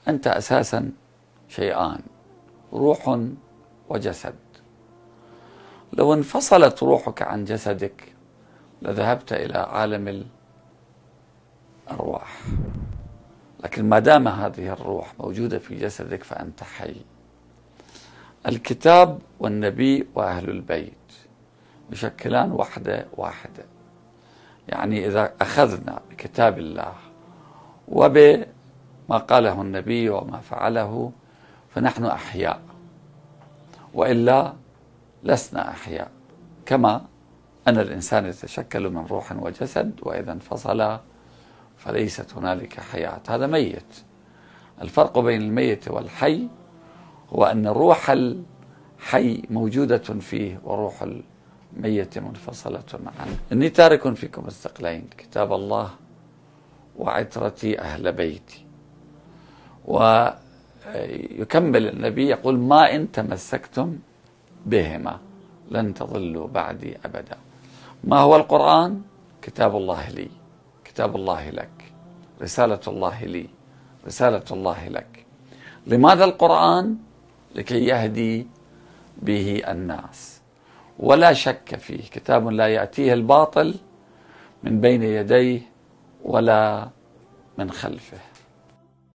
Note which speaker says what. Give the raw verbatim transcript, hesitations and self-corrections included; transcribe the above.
Speaker 1: أنت أساسا شيئان، روح وجسد. لو انفصلت روحك عن جسدك لذهبت إلى عالم الأرواح، لكن ما دام هذه الروح موجودة في جسدك فأنت حي. الكتاب والنبي وأهل البيت يشكلان وحدة واحدة. يعني إذا أخذنا بكتاب الله وبما قاله النبي وما فعله فنحن أحياء، وإلا لسنا أحياء. كما أن الإنسان يتشكل من روح وجسد، وإذا انفصل فليست هنالك حياة، هذا ميت. الفرق بين الميت والحي هو أن روح الحي موجودة فيه وروح الميت منفصلة عنه. إني تارك فيكم الثقلين، كتاب الله وعترتي أهل بيتي. ويكمل النبي يقول: ما إن تمسكتم بهما لن تضلوا بعدي أبدا. ما هو القرآن؟ كتاب الله لي، كتاب الله لك، رسالة الله لي، رسالة الله لك. لماذا القرآن؟ لكي يهدي به الناس، ولا شك فيه، كتاب لا يأتيه الباطل من بين يديه ولا من خلفه.